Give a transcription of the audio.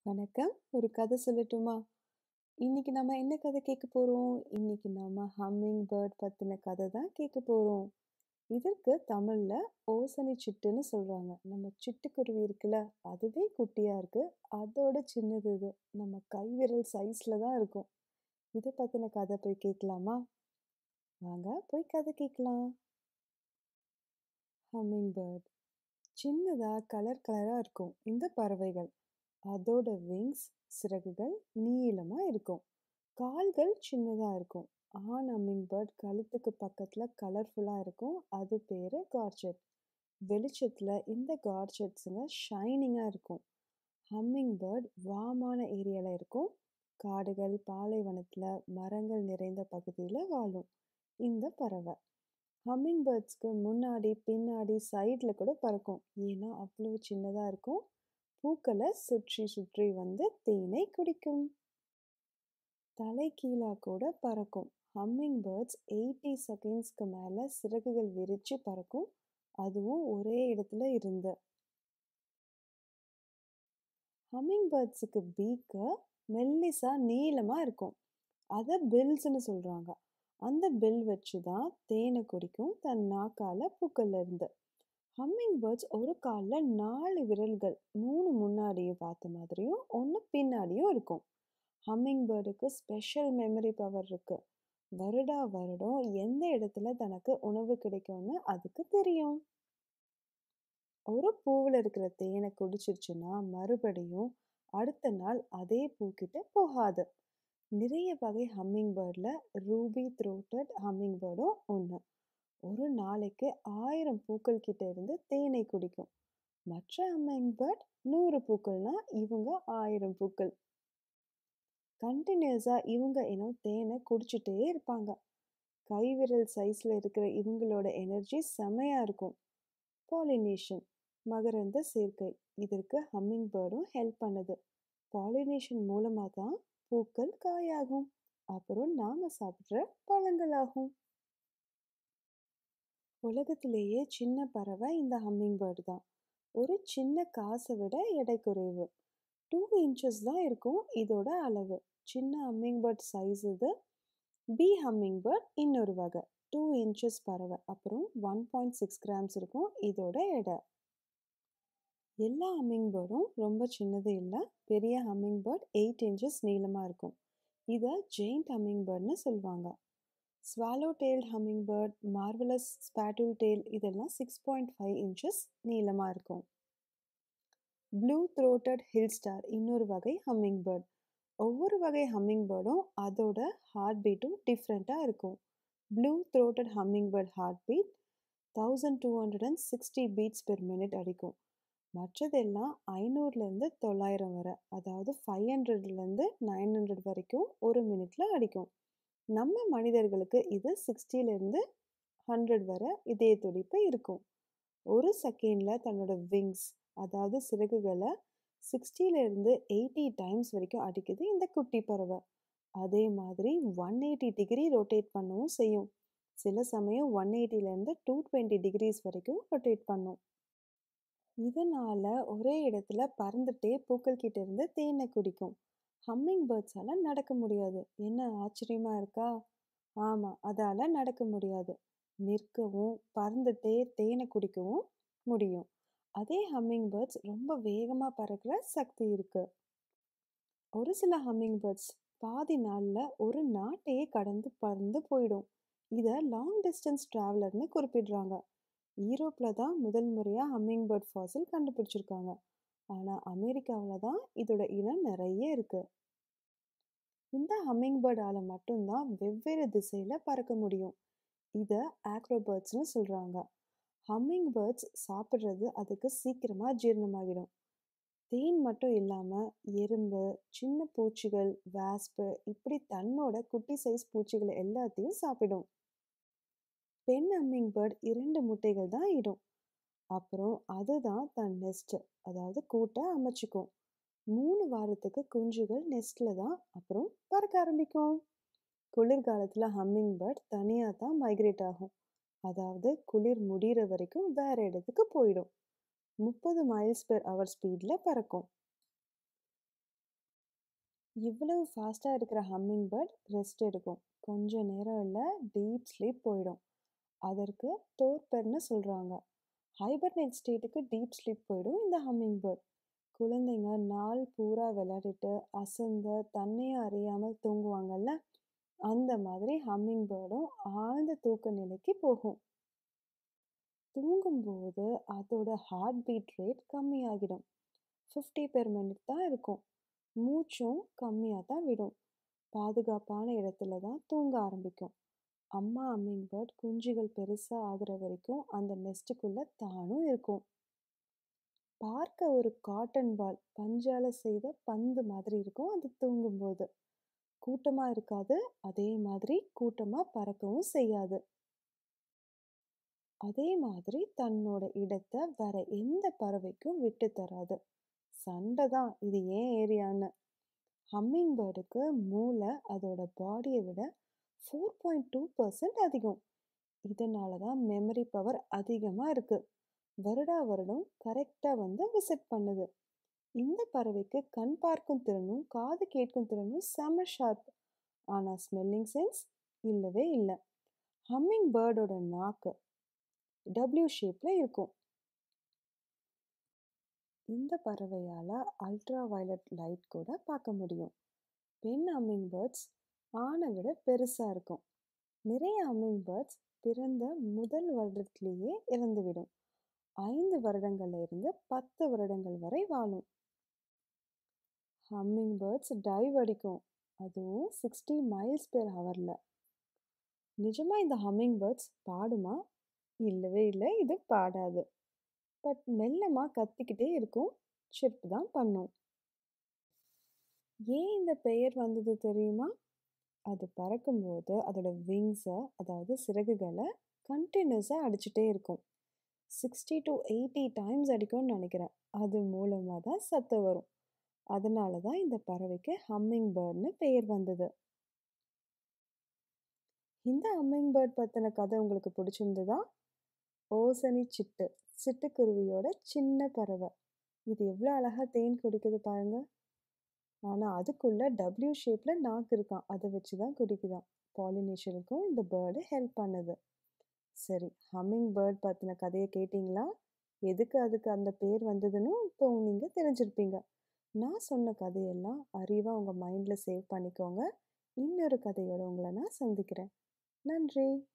வணக்கம். ஒரு கதை சொல்லட்டுமா? இன்னைக்கு நம்ம என்ன கதை கேட்க போறோம்? இன்னைக்கு நாம ஹம்மிங் பேர்ட் பத்தின கதை தான் கேட்க போறோம். இதற்கு தமிழ்ல ஓசனை சிட்டுன்னு சொல்றாங்க. நம்ம சிட்டுக்குருவி இருக்குல்ல, அதுவே குட்டியா இருக்கு. அதோட சின்னது இது. நம்ம கைவிரல் சைஸ்ல தான் இருக்கும். இத பத்தின கதை போய் கேட்கலாமா? வாங்க போய் கதை கேட்கலாம். ஹம்மிங் பேர்ட் சின்னதா கலர் கலரா இருக்கும் இந்த பறவைகள். அதோட விங்ஸ் சிறகுகள் நீளமா இருக்கும். கால்கள் சின்னதா இருக்கும். ஆண் ஹம்மிங்பேர்ட் கழுத்துக்கு பக்கத்துல கலர்ஃபுல்லா இருக்கும். அது பேரு கார்ஜெட். வெளிச்சத்துல இந்த கார்ஜெட்ஸுங்க ஷைனிங்கா இருக்கும். ஹம்மிங்பேர்ட் வார்மான ஏரியால இருக்கும். காடுகள், பாலைவனத்துல மரங்கள் நிறைந்த பகுதியில வாழும் இந்த பறவை. ஹம்மிங்பேர்ட்ஸ்க்கு முன்னாடி, பின்னாடி, சைடுல கூட பறக்கும். ஏன்னா அவ்வளோ சின்னதா இருக்கும். பூக்களை சுற்றி சுற்றி வந்து தேனை குடிக்கும். தலைகீழா கூட பறக்கும். ஹம்மிங் பேர்ட்ஸ் 80 செகண்ட்ஸ்க்கு மேல சிறகுகள் விரிச்சு பறக்கும். அதுவும் ஒரே இடத்துல இருந்து. ஹம்மிங் பேர்ட்ஸுக்கு பீக்கு மெல்லிசா நீளமா இருக்கும். அதை பில்ஸ்னு சொல்றாங்க. அந்த பில் வச்சு தான் தேனை குடிக்கும் தன் நாக்கால பூக்கள்ல இருந்து. ஹம்மிங் பேர்ட்ஸ் ஒரு கால்ல 4 விரல்கள், 3 முன்னாடியும் பார்த்த மாதிரியும் 1 பின்னாடியும் இருக்கும். ஹம்மிங் பேர்டுக்கு ஸ்பெஷல் மெமரி பவர் இருக்கு. வருடா வருடம் எந்த இடத்துல தனக்கு உணவு கிடைக்கும்னு அதுக்கு தெரியும். ஒரு பூவில் இருக்கிற தேனை குடிச்சிருச்சுன்னா மறுபடியும் அடுத்த நாள் அதே பூக்கிட்ட போகாது. நிறைய வகை ஹம்மிங் பேர்டில் ரூபி த்ரோட்டட் ஹம்மிங் பேர்டும் ஒன்று. ஒரு நாளைக்கு 1000 பூக்கள் கிட்ட இருந்து தேனை குடிக்கும். மற்ற ஹம்மிங் பேர்ட் 100 பூக்கள்னா இவங்க 1000 பூக்கள். கண்டினியூஸா இவங்க இன்னும் தேனை குடிச்சிட்டே இருப்பாங்க. கைவிரல் சைஸ்ல இருக்கிற இவங்களோட எனர்ஜி செமையா இருக்கும். பாலினேஷன் மகரந்த சேர்க்கை, இதற்கு ஹம்மிங் பேர்டும் ஹெல்ப் பண்ணுது. பாலினேஷன் மூலமா தான் பூக்கள் காயாகும். அப்புறம் நாம சாப்பிட்ற பழங்களாகும். உலகத்திலேயே சின்ன பறவை இந்த ஹம்மிங் பேர்டு தான். ஒரு சின்ன காசை விட எடை குறைவு. 2 இன்ச்சஸ் தான் இருக்கும் இதோட அளவு. சின்ன ஹம்மிங் பேர்ட் சைஸ் இது. பி ஹம்மிங் பேர்ட் இன்னொரு வகை. 2 இன்ச்சஸ் பறவை. அப்புறம் 1.6 கிராம்ஸ் இருக்கும் இதோட எடை. எல்லா ஹம்மிங் பேர்டும் ரொம்ப சின்னது இல்லை. பெரிய ஹம்மிங் பேர்ட் 8 இன்ச்சஸ் நீளமாக இருக்கும். இதை ஜெயிண்ட் ஹம்மிங் பேர்ட்னு சொல்லுவாங்க. Swallow tail humming bird, marvellous spatule tail இதெல்லாம் 6.5 இன்ச்சஸ் நீளமாக இருக்கும். ப்ளூ த்ரோட்டட் ஹில் ஸ்டார் இன்னொரு வகை ஹம்மிங் பேர்ட். ஒவ்வொரு வகை ஹம்மிங் பேர்டும் அதோட ஹார்ட் பீட்டும் டிஃப்ரெண்ட்டாக இருக்கும். Blue throated humming bird heart beat 1260 beats per minute அடிக்கும். மற்றதெல்லாம் 500லேருந்து 900 வரை, அதாவது 500லேருந்து 900 வரைக்கும் ஒரு மினிட்ல அடிக்கும். நம்ம மனிதர்களுக்கு இது 60லேருந்து 100 வரை இதய துடிப்பு இருக்கும். ஒரு செகண்ட்ல தன்னோட விங்ஸ், அதாவது சிறகுகளை 60லேருந்து 80 டைம்ஸ் வரைக்கும் அடிக்குது இந்த குட்டி பறவை. அதே மாதிரி 180 டிகிரி ரொட்டேட் பண்ணவும் செய்யும். சில சமயம் 180லேருந்து 220 டிகிரிஸ் வரைக்கும் ரொட்டேட் பண்ணும். இதனால ஒரே இடத்துல பறந்துட்டே பூக்கள் கிட்ட இருந்து தேனை குடிக்கும். ஹம்மிங் பேர்ட்ஸால நடக்க முடியாது. என்ன ஆச்சரியமா இருக்கா? ஆமா, அதால நடக்க முடியாது. நிற்கவும் பறந்துட்டே தேனை குடிக்கவும் முடியும். அதே ஹம்மிங் பேர்ட்ஸ் ரொம்ப வேகமா பறக்கிற சக்தி இருக்கு. ஒரு சில ஹம்மிங் பேர்ட்ஸ் பாதி நாள்ல ஒரு நாட்டையே கடந்து பறந்து போயிடும். இத லாங் டிஸ்டன்ஸ் டிராவலர்னு குறிப்பிடுறாங்க. யூரோப்ல தான் முதல் முறையா ஹம்மிங் பேர்ட் ஃபாசில் கண்டுபிடிச்சிருக்காங்க. ஆனா அமெரிக்காவில் தான் இதோட இனம் நிறைய இருக்கு. இந்த ஹம்மிங் பேர்டால மட்டும்தான் வெவ்வேறு திசையில பறக்க முடியும். இத ஆக்ரோபேர்ட்ஸ்னு சொல்றாங்க. ஹம்மிங் பேர்ட்ஸ் சாப்பிட்றது அதுக்கு சீக்கிரமா ஜீரணமாகிடும். தேன் மட்டும் இல்லாம எறும்பு, சின்ன பூச்சிகள், வாஸ்பு இப்படி தன்னோட குட்டி சைஸ் பூச்சிகள் எல்லாத்தையும் சாப்பிடும். பெண் ஹம்மிங் பேர்ட் 2 முட்டைகள் தான் இடும். அப்புறம் அதுதான் தன் நெஸ்ட், அதாவது கூட்டை அமைச்சுக்கும். 3 வாரத்துக்கு குஞ்சுகள் நெஸ்ட்ல தான் அப்புறம் பறக்க ஆரம்பிக்கும். குளிர்காலத்துல ஹம்மிங் பேர்ட் தனியா தான் மைக்ரேட் ஆகும். அதாவது குளிர் முடிகிற வரைக்கும் வேற இடத்துக்கு போயிடும். 30 மைல்ஸ் பெர் ஹவர் ஸ்பீட்ல பறக்கும். இவ்வளவு ஃபாஸ்டா இருக்கிற ஹம்மிங் பேர்ட் ரெஸ்ட் எடுக்கும். கொஞ்ச நேரம் இல்ல டீப் ஸ்லீப் போயிடும். அதற்கு டோர்பெர்ன்னு சொல்றாங்க. ஹைபர்னேட் ஸ்டேட்டுக்கு டீப் ஸ்லீப் போயிடும் இந்த ஹம்மிங் பேர்ட். குழந்தைங்க நாள் பூரா விளையாடிட்டு அசந்து தன்னையே அறியாமல் தூங்குவாங்கல்ல, அந்த மாதிரி ஹம்மிங் பேர்டும் ஆழ்ந்த தூக்க நிலைக்கு போகும். தூங்கும்போது அதோட ஹார்ட் பீட் ரேட் கம்மியாகிடும். 50 பெர் மினிட் தான் இருக்கும். மூச்சும் கம்மியாக தான் விடும். பாதுகாப்பான இடத்துல தான் தூங்க ஆரம்பிக்கும். அம்மா ஹம்மிங் பேர்ட் குஞ்சுகள் பெருசா ஆகுற வரைக்கும் அந்த நெஸ்ட்டுக்குள்ள தானும் இருக்கும். பார்க்க ஒரு காட்டன் பால், பஞ்சால செய்த பந்து மாதிரி இருக்கும் அது தூங்கும்போது. கூட்டமா இருக்காது, அதே மாதிரி கூட்டமா பறக்கவும் செய்யாது. அதே மாதிரி தன்னோட இடத்தை வேற எந்த பறவைக்கும் விட்டு தராது. சண்டை தான் இது ஏன் ஏரியான்னு. ஹம்மிங் பேர்டுக்கு மூளை அதோட பாடியை விட 4.2% அதிகம். இதனால தான் மெமரி பவர் அதிகமாக இருக்கு. வருடா வருடம் கரெக்டாக வந்து விசிட் பண்ணுது. இந்த பறவைக்கு கண் பார்க்கும் திறனும் காது கேட்கும் திறனும் செம ஷார்ப். ஆனால் ஸ்மெல்லிங் சென்ஸ் இல்லவே இல்லை. ஹம்மிங் பேர்டோட நாக்கு டபிள்யூ ஷேப்பில் இருக்கும். இந்த பறவையால் அல்ட்ரா வயலட் லைட் கூட பார்க்க முடியும். பெண் ஹம்மிங் பேர்ட்ஸ் ஆணை விட பெருசாக இருக்கும். நிறைய ஹம்மிங் பேர்ட்ஸ் பிறந்த முதல் வருடத்திலேயே இறந்துவிடும். 5 வருடங்கள்ல இருந்து 10 வருடங்கள் வரை வாழும். ஹம்மிங் பேர்ட்ஸ் டைவ் அடிக்கும், அதுவும் 60 மைல்ஸ் பெர் ஹவர்ல. நிஜமா இந்த ஹம்மிங் பேர்ட்ஸ் பாடுமா? இல்லவே இல்லை, இது பாடாது. பட் மெல்லமாக கத்திக்கிட்டே இருக்கும், சிர்ப் தான் பண்ணும். ஏன் இந்த பெயர் வந்தது தெரியுமா? அது பறக்கும்போது அதோட விங்ஸை, அதாவது சிறகுகளை கண்டினியூஸாக அடிச்சுட்டே இருக்கும். 60 to 80 டைம்ஸ் அடிக்கும்னு நினைக்கிறேன். அது மூலமாக தான் சத்தம் வரும். அதனால தான் இந்த பறவைக்கு ஹம்மிங் பேர்ட்னு பெயர் வந்தது. இந்த ஹம்மிங் பேர்ட் பற்றின கதை உங்களுக்கு பிடிச்சிருந்ததா? ஓசனி சிட்டு, சிட்டுக்குருவியோட சின்ன பறவை. இது எவ்வளோ அழகாக தேன் குடிக்குது பாருங்க. ஆனால் அதுக்குள்ள டபிள்யூ ஷேப்பில் நாக்கு இருக்கான், அதை வச்சு தான் குடிக்குதான். பாலினேஷனுக்கும் இந்த பேர்டு ஹெல்ப் பண்ணுது. சரி, ஹம்மிங் பேர்ட் பற்றின கதையை கேட்டிங்களா? எதுக்கு அதுக்கு அந்த பேர் வந்ததுன்னு இப்போ நீங்கள் தெரிஞ்சிருப்பீங்க. நான் சொன்ன கதையெல்லாம் அறிவாக உங்கள் மைண்டில் சேவ் பண்ணிக்கோங்க. இன்னொரு கதையோட உங்களை நான் சந்திக்கிறேன். நன்றி.